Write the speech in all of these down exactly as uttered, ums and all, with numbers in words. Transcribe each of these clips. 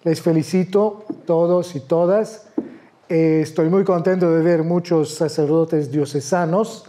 Les felicito todos y todas. Eh, estoy muy contento de ver muchos sacerdotes diocesanos,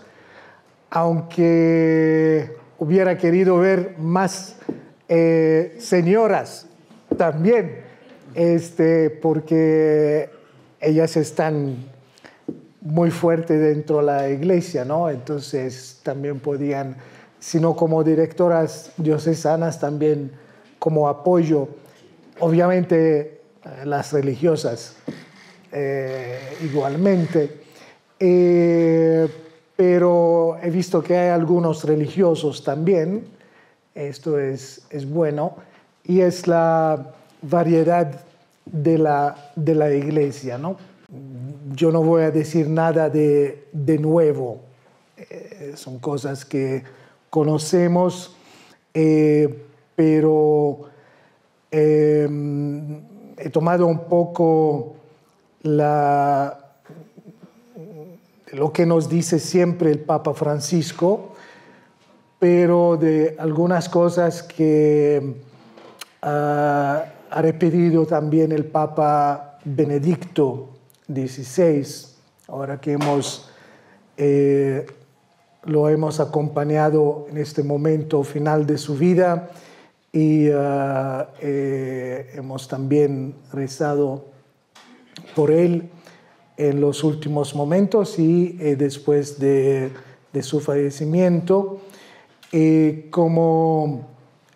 aunque hubiera querido ver más eh, señoras también, este, porque ellas están muy fuertes dentro de la iglesia, ¿no? Entonces también podían, si no como directoras diocesanas, también como apoyo, obviamente las religiosas eh, igualmente, eh, pero he visto que hay algunos religiosos también, esto es, es bueno, y es la variedad de la, de la iglesia, ¿no? Yo no voy a decir nada de, de nuevo, eh, son cosas que conocemos, eh, pero eh, he tomado un poco la, lo que nos dice siempre el Papa Francisco, pero de algunas cosas que uh, ha repetido también el Papa Benedicto dieciséis, ahora que hemos, eh, lo hemos acompañado en este momento final de su vida y uh, eh, hemos también rezado por él en los últimos momentos y eh, después de, de su fallecimiento, eh, como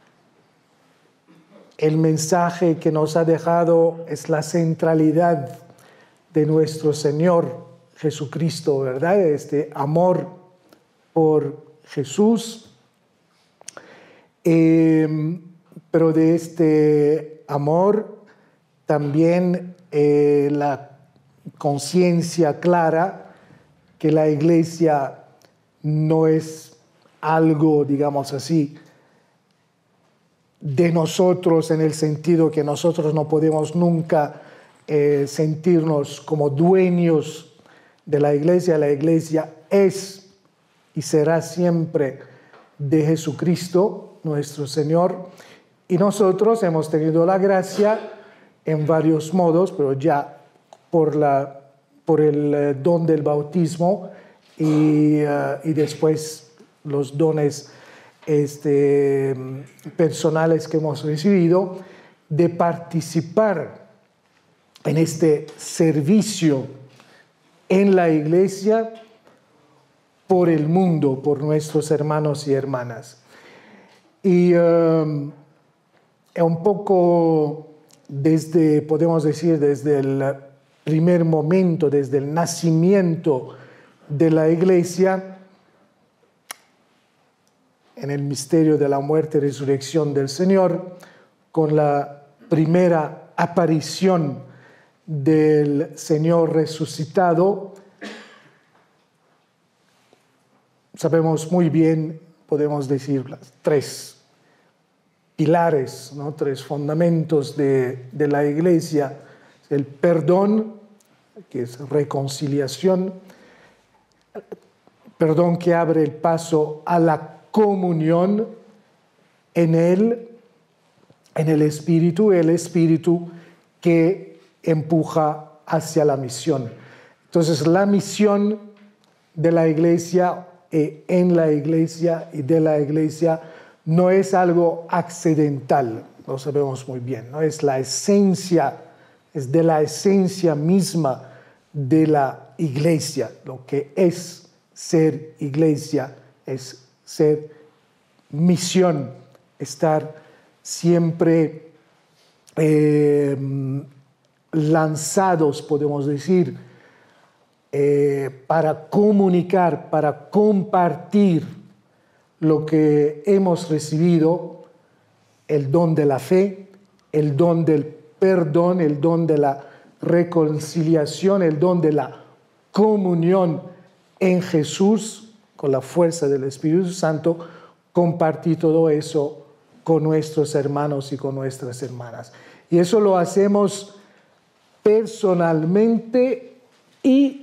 el mensaje que nos ha dejado es la centralidad de nuestro Señor Jesucristo, ¿verdad? Este amor por Jesús, eh, pero de este amor también eh, la conciencia clara que la Iglesia no es algo, digamos así, de nosotros en el sentido que nosotros no podemos nunca eh, sentirnos como dueños de la Iglesia. La Iglesia es y será siempre de Jesucristo, nuestro Señor, y nosotros hemos tenido la gracia en varios modos, pero ya por, la, por el don del bautismo y, uh, y después los dones este, personales que hemos recibido, de participar en este servicio en la Iglesia por el mundo, por nuestros hermanos y hermanas. Y um, un poco desde, podemos decir, desde el primer momento, desde el nacimiento de la Iglesia, en el misterio de la muerte y resurrección del Señor, con la primera aparición del Señor resucitado, sabemos muy bien, podemos decir, las tres pilares, ¿no? Tres fundamentos de, de la Iglesia: el perdón, que es reconciliación, perdón que abre el paso a la comunión en Él, en el Espíritu, el Espíritu que empuja hacia la misión. Entonces, la misión de la Iglesia, eh, en la Iglesia y de la Iglesia, no es algo accidental, lo sabemos muy bien, no es la esencia, es de la esencia misma de la Iglesia. Lo que es ser Iglesia es ser misión, estar siempre eh, lanzados, podemos decir, eh, para comunicar, para compartir lo que hemos recibido, el don de la fe, el don del perdón, el don de la reconciliación, el don de la comunión en Jesús, con la fuerza del Espíritu Santo, compartir todo eso con nuestros hermanos y con nuestras hermanas. Y eso lo hacemos personalmente y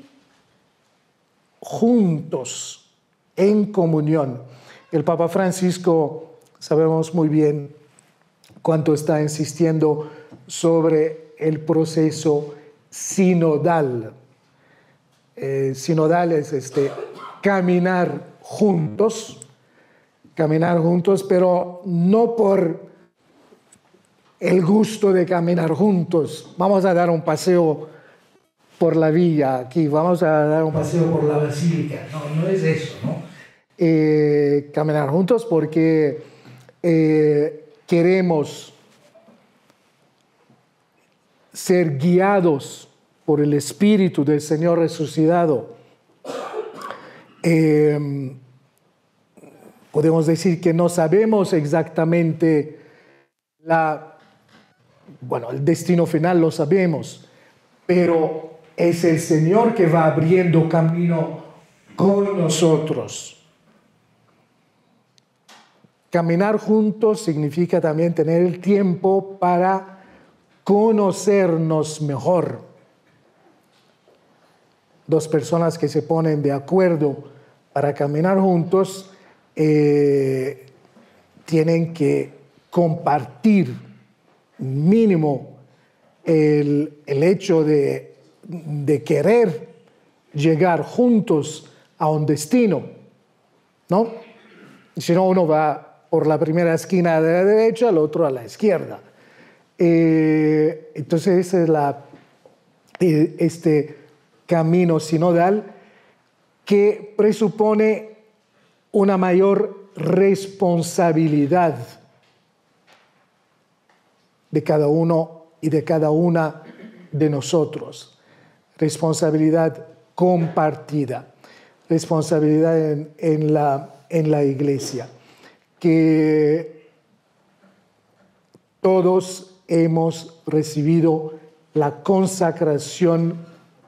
juntos, en comunión. El Papa Francisco, sabemos muy bien cuánto está insistiendo sobre el proceso sinodal. Eh, sinodal es este, caminar juntos, caminar juntos, pero no por el gusto de caminar juntos. Vamos a dar un paseo por la villa aquí, vamos a dar un paseo por la basílica. No, no es eso, ¿no? Eh, caminar juntos porque eh, queremos ser guiados por el Espíritu del Señor resucitado. Eh, podemos decir que no sabemos exactamente la, bueno, el destino final lo sabemos, pero es el Señor que va abriendo camino con nosotros. Caminar juntos significa también tener el tiempo para conocernos mejor. Dos personas que se ponen de acuerdo para caminar juntos eh, tienen que compartir mínimo el, el hecho de, de querer llegar juntos a un destino, ¿no? Si no, uno va por la primera esquina de la derecha, el otro a la izquierda. Eh, entonces, ese es la, este camino sinodal que presupone una mayor responsabilidad de cada uno y de cada una de nosotros. Responsabilidad compartida, responsabilidad en, en, la, en la iglesia, que todos hemos recibido la consacración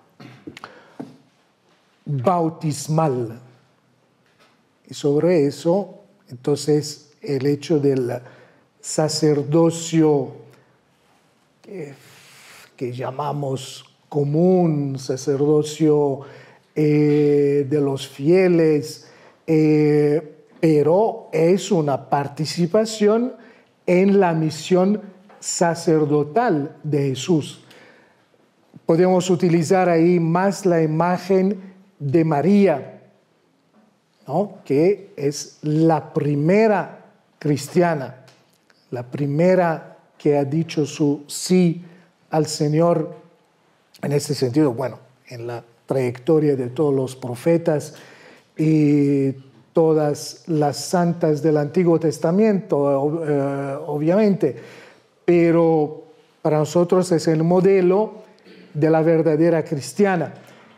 bautismal. Y sobre eso, entonces, el hecho del sacerdocio que, que llamamos común, sacerdocio eh, de los fieles, eh, pero es una participación en la misión sacerdotal de Jesús. Podemos utilizar ahí más la imagen de María, ¿no? Que es la primera cristiana, la primera que ha dicho su sí al Señor. En este sentido, bueno, en la trayectoria de todos los profetas y todas las santas del Antiguo Testamento, eh, obviamente, pero para nosotros es el modelo de la verdadera cristiana.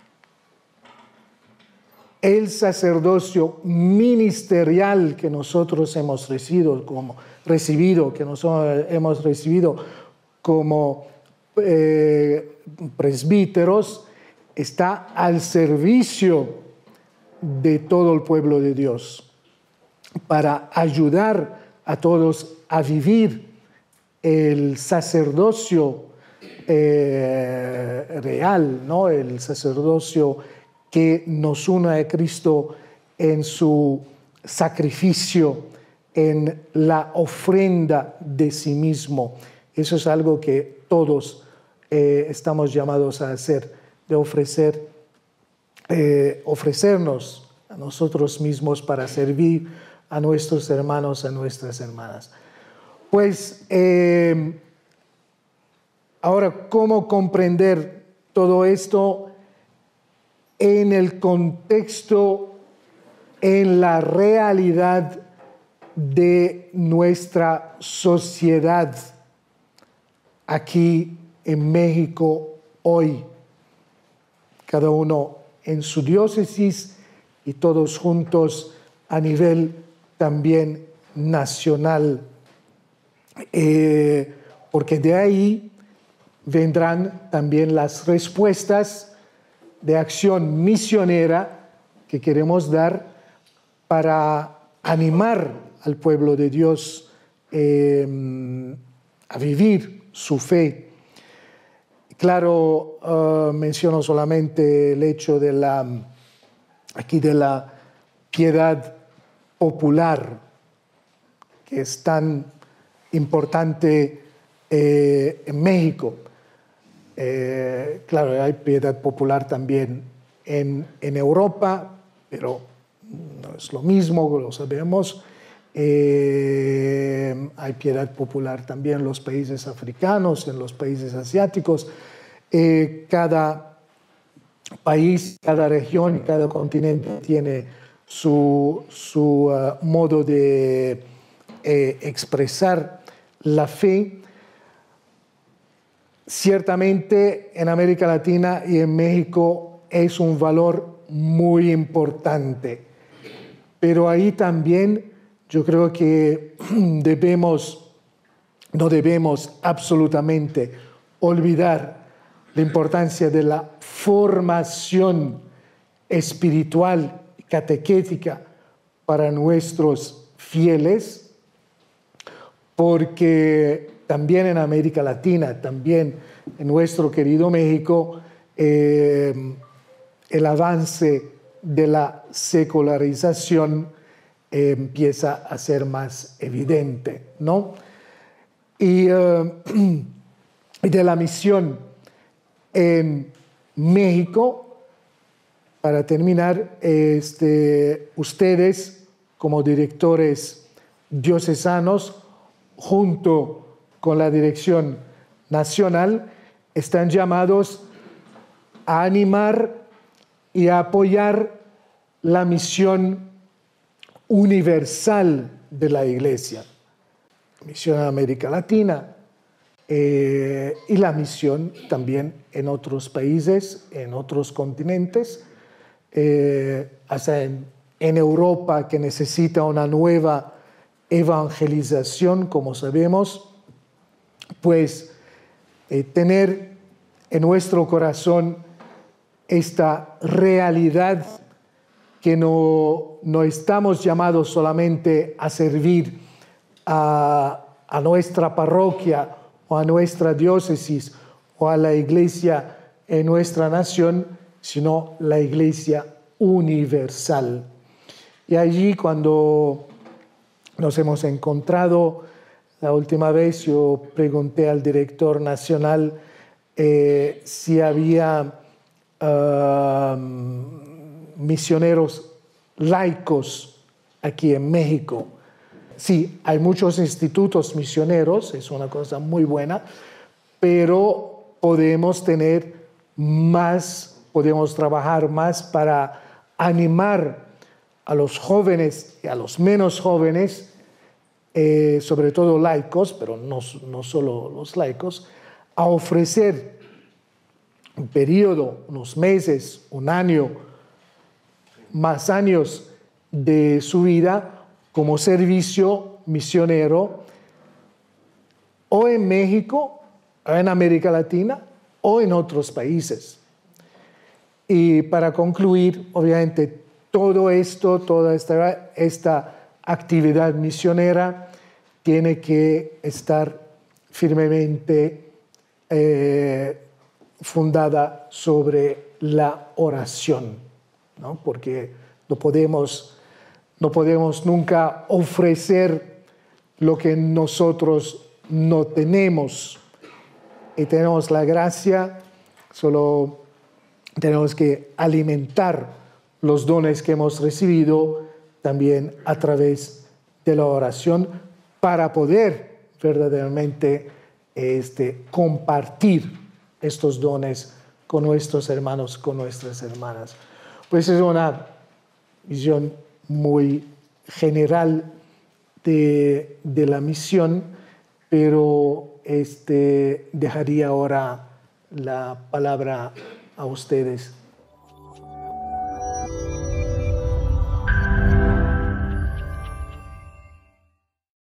El sacerdocio ministerial que nosotros hemos recibido como, recibido, que nosotros hemos recibido como eh, presbíteros, está al servicio de todo el pueblo de Dios, para ayudar a todos a vivir el sacerdocio eh, real, ¿no? El sacerdocio que nos une a Cristo en su sacrificio, en la ofrenda de sí mismo. Eso es algo que todos eh, estamos llamados a hacer, de ofrecer, eh, ofrecernos a nosotros mismos para servir a nuestros hermanos, a nuestras hermanas. Pues, eh, ahora, ¿cómo comprender todo esto en el contexto, en la realidad de nuestra sociedad aquí en México hoy? Cada uno en su diócesis y todos juntos a nivel también nacional. Eh, porque de ahí vendrán también las respuestas de acción misionera que queremos dar para animar al pueblo de Dios eh, a vivir su fe. Claro, uh, menciono solamente el hecho de la, aquí de la piedad popular, que es tan importante eh, en México. Eh, claro, hay piedad popular también en, en Europa, pero no es lo mismo, lo sabemos. Eh, hay piedad popular también en los países africanos, en los países asiáticos. Eh, cada país, cada región, cada continente tiene su, su uh, modo de eh, expresar la fe. Ciertamente en América Latina y en México es un valor muy importante, pero ahí también yo creo que debemos, no debemos absolutamente olvidar la importancia de la formación espiritual y catequética para nuestros fieles, porque también en América Latina, también en nuestro querido México, eh, el avance de la secularización eh, empieza a ser más evidente, ¿no? Y, eh, y de la misión en México, para terminar, este, ustedes como directores diocesanos, junto con la dirección nacional, están llamados a animar y a apoyar la misión universal de la Iglesia, misión en América Latina eh, y la misión también en otros países, en otros continentes, eh, hasta en, en Europa, que necesita una nueva evangelización, como sabemos. Pues eh, tener en nuestro corazón esta realidad que no, no estamos llamados solamente a servir a, a nuestra parroquia o a nuestra diócesis o a la iglesia en nuestra nación, sino la iglesia universal. Y allí cuando nos hemos encontrado la última vez, yo pregunté al director nacional eh, si había uh, misioneros laicos aquí en México. Sí, hay muchos institutos misioneros, es una cosa muy buena, pero podemos tener más, podemos trabajar más para animar a los jóvenes y a los menos jóvenes, Eh, sobre todo laicos, pero no, no solo los laicos, a ofrecer un periodo, unos meses, un año, más años de su vida como servicio misionero, o en México, o en América Latina, o en otros países. Y para concluir, obviamente, todo esto, toda esta, esta actividad misionera tiene que estar firmemente eh, fundada sobre la oración, ¿no? Porque no podemos, no podemos nunca ofrecer lo que nosotros no tenemos. Y tenemos la gracia, solo tenemos que alimentar los dones que hemos recibido también a través de la oración para poder verdaderamente este, compartir estos dones con nuestros hermanos, con nuestras hermanas. Pues es una visión muy general de, de la misión, pero este, dejaría ahora la palabra a ustedes